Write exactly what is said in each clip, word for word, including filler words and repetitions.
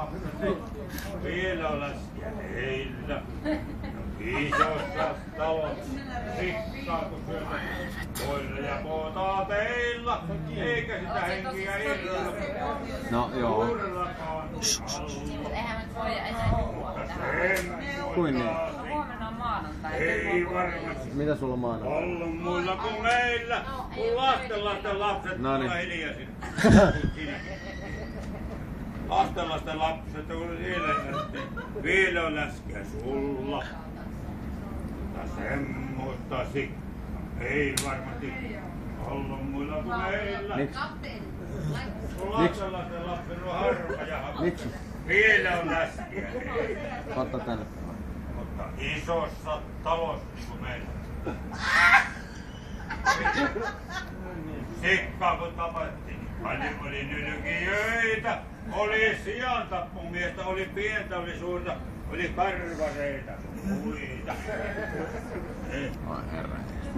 lapsesi vielä läskiä heillä. Isossa talossa rikkaa kun syötä koira ja pootaa teillä, eikä sitä henkiä irrota. No joo. Eihän me voi enää juhua tähän. Kuin niin? Huomenna on maanantai. Ei varmasti Mitä sulla on maanantai? ollut muilla kuin meillä, kun lasten lasten lapset Noniin. tulee hiljaisin. Lasten lasten lapset on hiljaisesti. Vielä on läskiä sulla. Mutta semmoista sikkaa ei varmasti ollut muilla kuin meillä. Miksi? Kun lasten lasten lapset on harva ja hakka. Miksi? Vielä on läskiä. Katta tänne. Mutta isossa talossa niin kuin meillä. Sikkaa kun tapettiin, paljon oli nylkijöitä, oli siantappumiestä, oli pientä, oli suurta, oli karvareita, muita. Oi herra.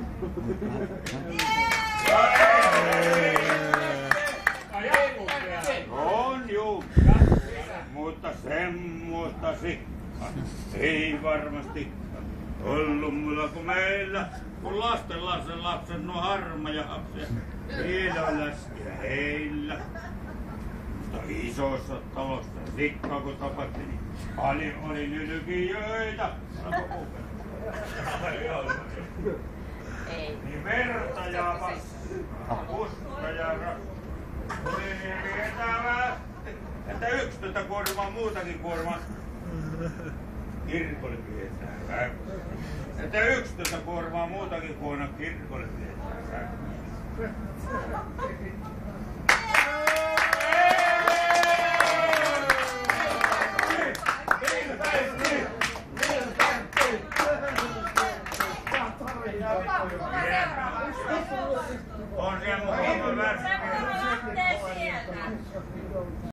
On juu, mutta semmoista sikkaa ei varmasti ollut mulla kuin meillä, kun lasten lasten lapset on harma ja hapsia. Vielä on läskiä heillä. Mutta isossa talossa sikkaa kun tapattiin, niin paljon oli nylkijöitä. Ei. Niin verta ja passa, puska ja rakka. Oli niin vietävästi, että yksitoista kuormaa muutakin kuormaa kirkolle vietään. Että yksitoista kuormaa muutakin kuormaa kirkolle vietään. On siellä mukava värskä.